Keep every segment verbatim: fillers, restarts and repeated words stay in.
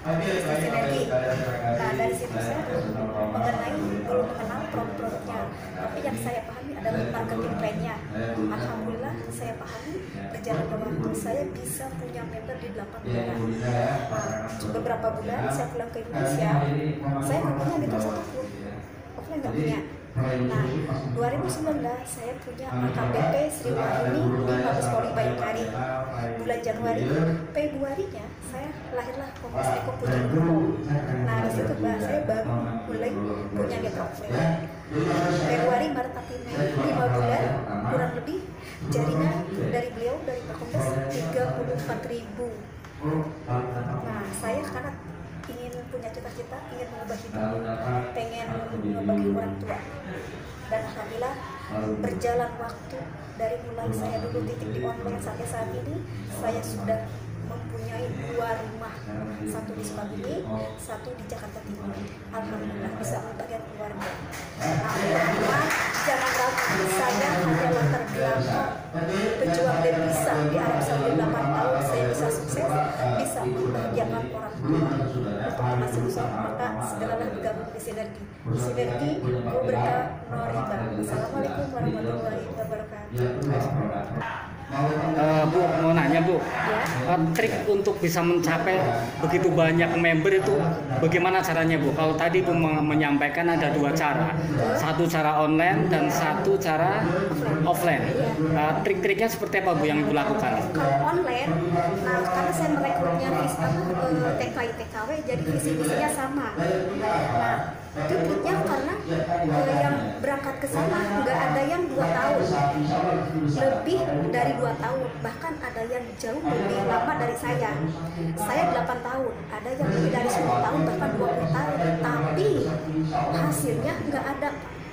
bisnis sinergi. Nah dari situ saya belum mengenai belum mengenal produk-produknya, tapi yang saya pahami adalah marketing plan-nya. Alhamdulillah saya pahami berjalannya waktu saya bisa punya member di delapan bulan. Nah, beberapa bulan saya pulang ke Indonesia, saya nggak punya gitu satu pun, offline nggak punya. Nah, dua ribu sembilan belas saya punya A K B P Sri Wahyuni di Mabes Polri Bayangkari. Bulan Januari, Februarinya saya lahirlah Kompas Eko Putri Nugroho. Nah, di situ saya baru mulai punya mitra offline. Februari, Maret, April, Mei, lima bulan kurang lebih jaringan dari beliau dari Pak Kompas tiga puluh empat ribu. Nah, saya karena ingin punya cita-cita, ingin mengubah hidup, pengen membagi orang tua. Dan alhamdulillah berjalan waktu dari mulai saya dulu titik di online sampai saat ini, saya sudah mempunyai dua rumah, satu di Sukabumi, satu di Jakarta Timur. Alhamdulillah bisa membagikan keluarga. Nah, jangan ragu, saya hanya latar belakang pejuang devisa di Arab Saudi delapan tahun, saya bisa sukses, bisa membahagiakan orang tua untuk masih besar, maka segeralah bergabung di sinergi. Sinergi go berkah no riba. Assalamualaikum warahmatullahi wabarakatuh. Uh, Bu, mau nanya Bu, Ya. uh, trik untuk bisa mencapai begitu banyak member itu bagaimana caranya Bu? Kalau tadi Bu menyampaikan ada dua cara, satu cara online dan satu cara offline. Uh, trik-triknya seperti apa Bu yang Ibu lakukan? Kalau online, nah karena saya merekrutnya visi apa eh, T K I T K W, jadi visi misinya sama. Nah, itu triknya karena eh, yang berangkat ke sana nggak ada yang dua tahun, lebih dari dua tahun, bahkan ada yang jauh lebih lama dari saya. Saya delapan tahun, ada yang lebih dari sepuluh tahun, bahkan dua puluh tahun, tapi hasilnya nggak ada.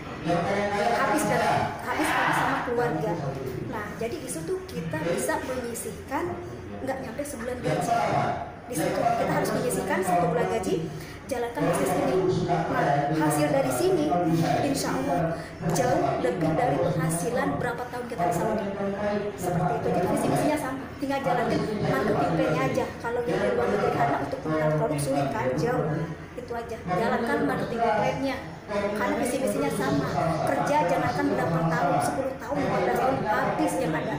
Habis dan habis habis sama keluarga. Nah, jadi di situ kita bisa menyisihkan nggak nyampe sebulan gaji. Di situ kita harus menyisihkan satu bulan gaji, jalankan bisnis ini. Nah, hasil dari sini, insya Allah jauh lebih dari penghasilan berapa tahun kita di Saudi. Seperti itu. Jadi visi misinya sama. Tinggal jalankan marketing plan-nya aja. Kalau yang dari luar negeri karena untuk pengenalan produk sulit kan, jauh. Itu aja. Jalankan marketing plan-nya. Karena visi misinya sama. Kerja jangankan berapa tahun, sepuluh tahun, lima belas tahun, habis yang ada.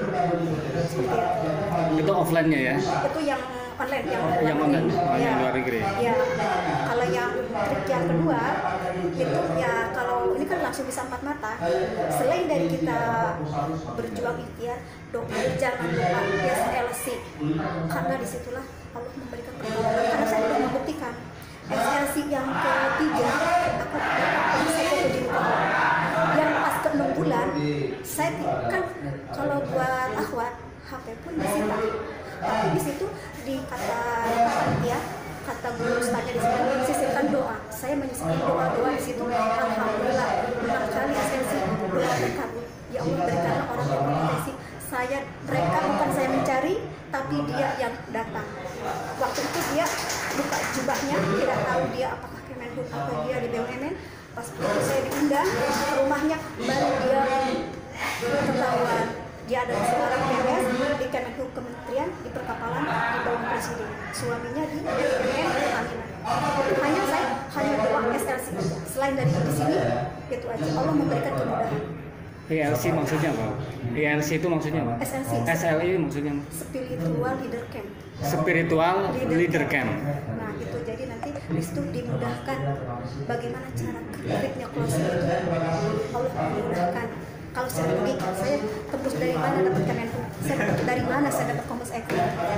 Seperti itu. Itu offline-nya ya? Itu yang online, yang, yang online, oh, yang luar negeri. Ya, kalau yang trik yang kedua itu ya kalau ini kan langsung bisa empat mata. Selain dari kita berjuang ikhtiar, doa jangan lupa S L C, karena disitulah Allah memberikan pertolongan. Karena saya sudah membuktikan S L C yang ketiga aku dapat saya jadi yang pas ke enam bulan saya kan kalau buat akhwat H P pun disita. Tapi di situ di kata ya kata guru ustaznya di sini sisipkan doa. Saya menyisipkan doa doa di situ. Alhamdulillah beberapa kali esensi doa terkabul. Ya Allah berikanlah orang yang berpotensi. Saya mereka bukan saya mencari, tapi dia yang datang. Waktu itu dia buka jubahnya, tidak tahu dia apakah Kemenhub atau dia di B U M N. Pas itu saya diundang ke rumahnya, baru dia ketahuan. Dia ada seorang P M S di Kemenhub Kementerian di perkapalan di bawah Presiden, suaminya di B U M N Pertamina. Hanya saya hanya doa S L C aja. Selain dari di sini itu aja. Allah memberikan kemudahan. E L C maksudnya apa? E L C itu maksudnya apa? S L C. S L I maksudnya apa? Spiritual Leader Camp. Spiritual Leader Camp. Nah itu jadi nanti di situ dimudahkan bagaimana cara kerjanya closing itu Allah memudahkan. Kalau secara logika saya tembus dari mana dapat Kemenhub, saya dapat dari mana saya dapat Kompas Eko.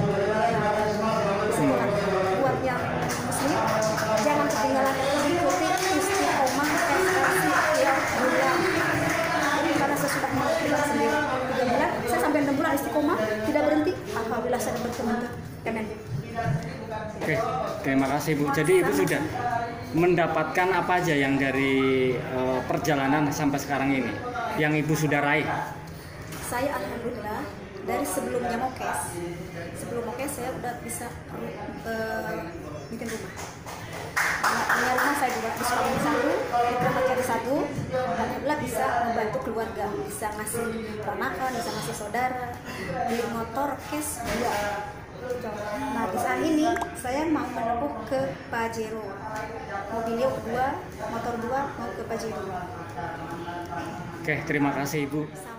Nah, buat yang muslim jangan ketinggalan ikuti istiqomah S L C ya bulan. Karena saya sudah melakukan sendiri tiga bulan, saya sampai enam bulan istiqomah tidak berhenti. Alhamdulillah saya dapat Kemenhub. Oke, terima kasih Bu. Jadi Ibu sudah mendapatkan apa aja yang dari uh, perjalanan sampai sekarang ini, yang Ibu sudah raih? Saya alhamdulillah dari sebelumnya mokes, sebelum mokes saya udah bisa uh, bikin rumah. Punya rumah saya juga di Sukabumi satu, di Kertajati satu, dan alhamdulillah bisa membantu keluarga, bisa ngasih ponakan, bisa ngasih saudara, beli motor, cash dua. Nah di saat ini saya kalian mau menempuh ke Pajero, Mobilio dua, motor dua mau ke Pajero. Oke, terima kasih Ibu. Sama.